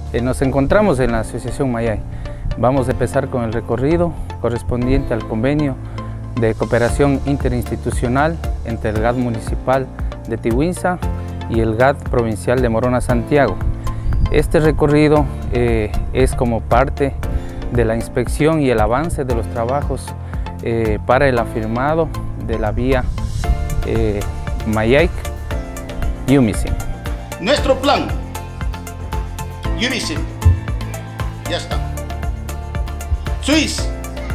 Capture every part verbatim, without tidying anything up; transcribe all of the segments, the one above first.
Eh, nos encontramos en la Asociación Mayay. Vamos a empezar con el recorrido correspondiente al convenio de cooperación interinstitucional entre el G A D municipal de Tiwinsa y el G A D provincial de Morona Santiago. Este recorrido eh, es como parte de la inspección y el avance de los trabajos eh, para el afirmado de la vía eh, Mayay-Yumisin. Nuestro plan, Yumisin, ya está. Swiss,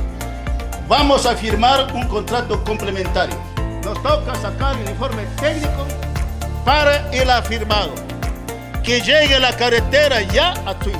vamos a firmar un contrato complementario. Nos toca sacar el informe técnico para el afirmado. Que llegue la carretera ya a Swiss.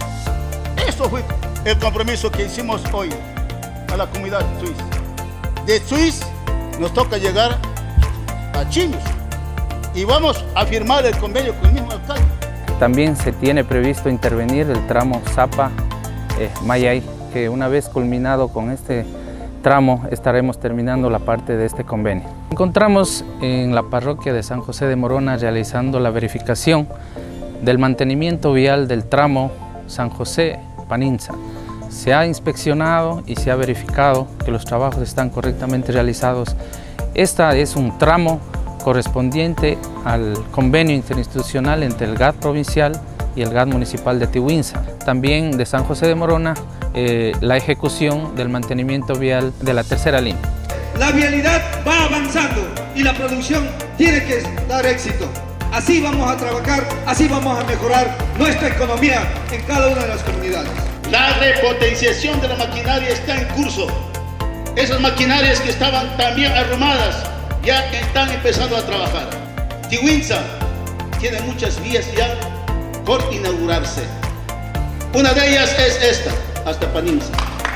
Eso fue el compromiso que hicimos hoy a la comunidad suiza. De Swiss nos toca llegar a Chinos y vamos a firmar el convenio con el mismo alcalde. También se tiene previsto intervenir el tramo Sapa-Mayay, que una vez culminado con este tramo estaremos terminando la parte de este convenio. Encontramos en la parroquia de San José de Morona realizando la verificación del mantenimiento vial del tramo San José-Paninza. Se ha inspeccionado y se ha verificado que los trabajos están correctamente realizados. Este es un tramo correspondiente al convenio interinstitucional entre el G A D provincial y el G A D municipal de Tiwinsa. También de San José de Morona, eh, la ejecución del mantenimiento vial de la tercera línea. La vialidad va avanzando y la producción tiene que dar éxito. Así vamos a trabajar, así vamos a mejorar nuestra economía en cada una de las comunidades. La repotenciación de la maquinaria está en curso. Esas maquinarias que estaban también arrumadas ya están empezando a trabajar. Tiwinsa tiene muchas vías ya por inaugurarse. Una de ellas es esta, hasta Paninza.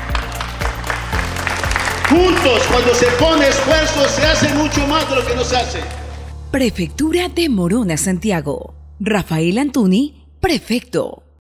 Juntos, cuando se pone esfuerzo, se hace mucho más de lo que no se hace. Prefectura de Morona Santiago. Rafael Antuni, prefecto.